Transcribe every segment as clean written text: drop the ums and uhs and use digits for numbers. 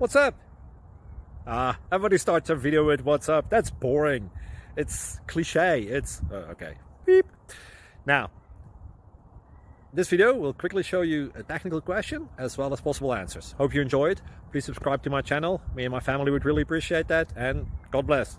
What's up? Everybody starts a video with what's up. That's boring. It's cliche. It's okay. Beep. Now, this video will quickly show you a technical question as well as possible answers. Hope you enjoyed. Please subscribe to my channel. Me and my family would really appreciate that, and God bless.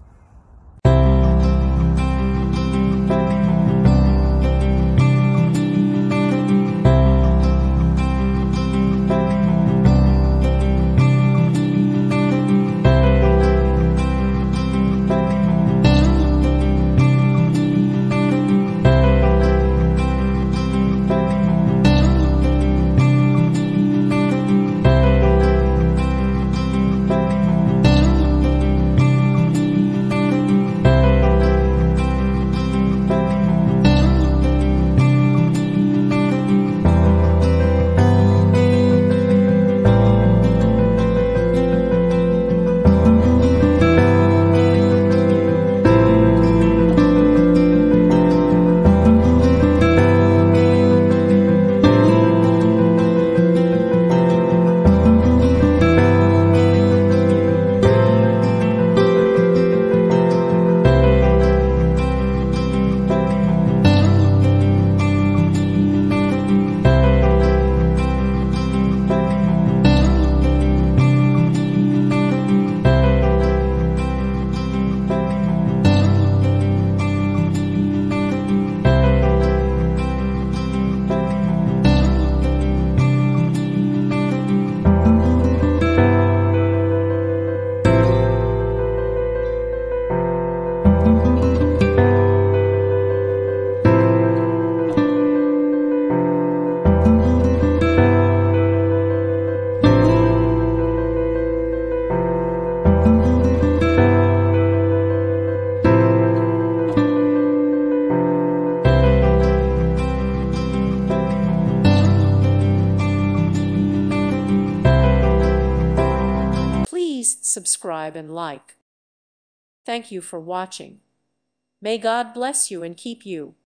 Please subscribe and like. Thank you for watching. May God bless you and keep you.